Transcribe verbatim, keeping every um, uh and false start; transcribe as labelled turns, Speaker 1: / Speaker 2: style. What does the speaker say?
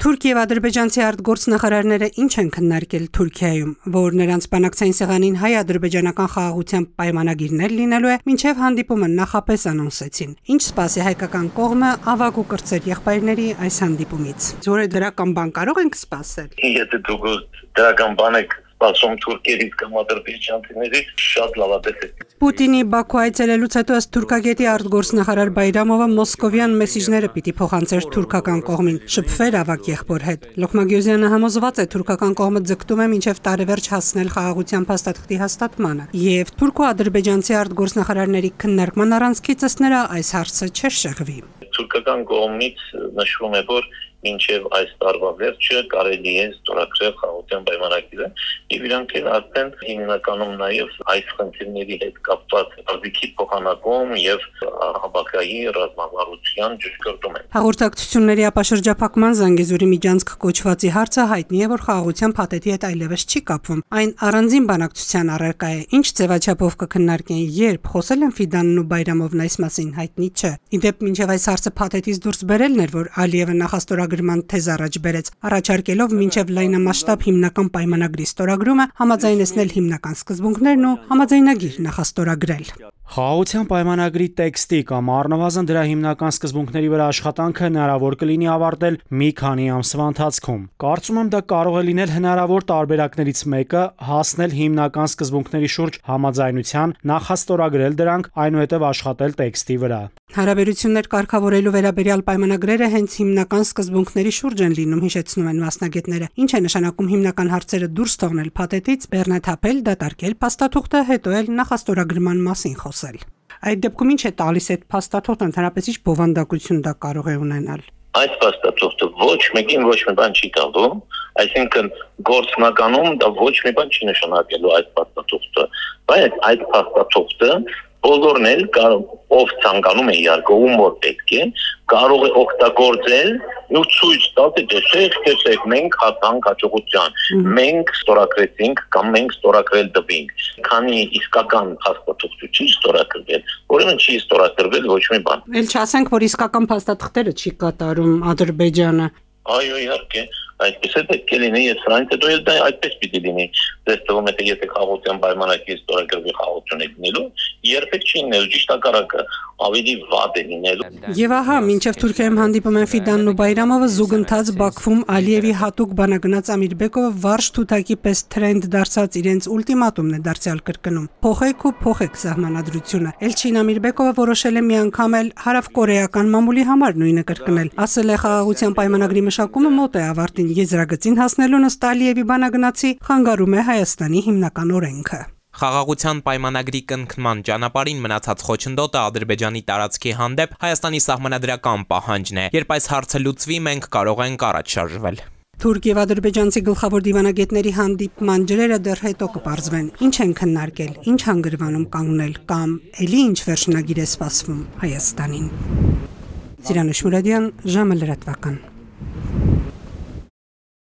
Speaker 1: Թուրք և ադրբեջանցի արտգործնախարարները ինչ են քննարկել Թուրքիայում, որ նրանց բանակցային սեղանին հայ-ադրբեջանական խաղաղության պայմանագիրներ լինելու է, մինչև հանդիպումը նախապես անոնսեցին։ Ինչ սպասի հայկական կողմը ավագ ու կրտսեր եղբայրների այս հանդիպումից։ Զորը դրական բան կարող ենք սպասել։
Speaker 2: Եթե դուք դրական բան եք սպասում թուրքերից կամ ադրբեջանցիներից, շատ լավատես է։
Speaker 1: Պուտինի Բաքու այցելելուց հետո ըստ թուրքագետի արտգործնախարար Բայրամովը մոսկովյան մեսիջները պիտի փոխանցեր թուրքական կողմին, շփվեր ավագ եղբոր հետ։ Լոխմագյուզյանը համոզված է թուրքական կողմը ձգտում է մինչև տարեվերջ հասնել խաղաղության փաստաթղթի հաստատմանը, եւ թուրք ու ադրբեջանցի արտգործնախարարների քննարկման առանցքից ըստ նրա այս հարցը չէր շեղվի։
Speaker 2: Թուրքական կողմից նշվում է, որ մինչև այս տարվա վերջը կարելի է ստորագրել խաղաղության պայմանագիրը, եւ իրանք էլ արդեն հիմնականում նաեւ այս խնդիրների հետ կապված արտիքի փոխանակում եւ հավաքայի ռազմավարության ճշգրտում են։
Speaker 1: Հաղորդակցությունների ապաշրջափակման Զանգեզուրի միջանցք կոչվածի հարցը հայտնի է, որ խաղաղության փաթեթի հետ այլևս չի կապվում։ Այն առանձին բանակցության առարկա է։ Ինչ ձևաչափով կքննարկեն, երբ խոսել են Ֆիդանն ու Բայրամովն այս մասին հայտնի չէ։ Իդեպ մինչև այս հարցը փաթեթից դուրս բերելն էր, որ Ալիևը նախաստորագրման թեզ առաջ բերեց, առաջարկելով մինչև լայնամասշտաբ հիմնական պայմանագրի ստորագրումը համաձայնեցնել հիմնական սկզբունքներն ու համաձայնագիր նախաստորագրել։
Speaker 3: Խաղաղության պայմանագրի տեքստի կամ առնվազն դրա հիմնական սկզբունքների վրա աշխատանքը հնարավոր կլինի ավարտել մի քանի ամսվա ընթացքում։ Կարծում եմ դա կարող է լինել հնարավոր տարբերակներից մեկը հասնել հիմնական սկզբունքների շուրջ համաձայնության, նախաստորագրել դրանք, այնուհետև աշխատել տեքստի վրա։
Speaker 1: Հարաբերություններ կարգավորելու վերաբերյալ պայմանագրերը հենց հիմնական սկզբունքների շուրջ են լինում, հիշեցնում են մասնագետները։ Ինչ է նշանակում հիմնական հարցերը դուրս թողնել փաթեթից, բեռնաթափել, դատարկել փաստաթուղթը, հետո էլ նախաստորագրման մասին խոսել։ Այդ դեպքում ինչ է տալիս այդ փաստաթուղթը, ընդհանրապես ինչ բովանդակություն դա կարող է ունենալ։
Speaker 2: Այս փաստաթուղթը ոչ մեկին ոչ մի բան չի տալու, այսինքն գործնականում դա ոչ մի բան չի նշանակելու այդ փաստաթուղթը, բայց այդ փաստաթուղթը բոլորն էլ կարող ով ցանկանում է իհարկե ում որ պետք է կարող է օգտագործել ու ցույց տալ թե դեսեք դեսեք մենք հասանք հաջողության մենք ստորագրեցինք կամ մենք ստորագրել տվինք քանի իսկական փաստաթուղթ չի ստորագրվել ուրեմն չի ստորագրվել ոչ մի բան
Speaker 1: Էլ չասենք որ իսկական փաստաթղթերը չի կատարում Ադրբեջանը
Speaker 2: Այո իհարկե այդպես է պետք է լինի ես սրանից հետո էլ դա այդպես պիտի լինի դες թվում է թե եթե խաղաղության պայմանագիրը ստորագրվի խաղաղություն է լինելու երբեք չի լինելու ճիշտ հակառակը ավելի վատ է լինելու
Speaker 1: Եվ ահա մինչև Թուրքիայում հանդիպում են Ֆիդանն ու Բայրամովը զուգընթաց Բաքվում Ալիևի հատուկ բանագնաց Ամիրբեկովը վարժ թութակի պես թրենդ դարձած իրենց ուլտիմատումն է դարձյալ կրկնում փոխեք ու փոխեք սահմանադրությունը Էլչին Ամիրբեկովը որոշել է մի անգամ էլ հարավկորեական մամուլի համար նույնը կրկնել ասել է խաղաղության պայմանագրի մշակումը մոտ է ավարտին եզրագծին հասնելուն ըստ Ալիևի բանագնացի խանգարում է Հայաստանի հիմնական օրենքը
Speaker 4: Խաղաղության պայմանագրի կնքման ճանապարհին մնացած խոչընդոտը Ադրբեջանի տարածքի հանդեպ Հայաստանի սահմանադրական պահանջն է երբ այս հարցը լուծվի մենք կարող ենք առաջ շարժվել
Speaker 1: Թուրք եւ ադրբեջանցի գլխավոր դիվանագետների հանդիպման ջրերը դեռ հետո կպարզվեն ինչ են քննարկել ինչ հանգրվանում կանգնել կամ էլի ինչ վերջնագիր է սպասվում Հայաստանին Սիրանուշ Մուրադյան ժամը լրատվական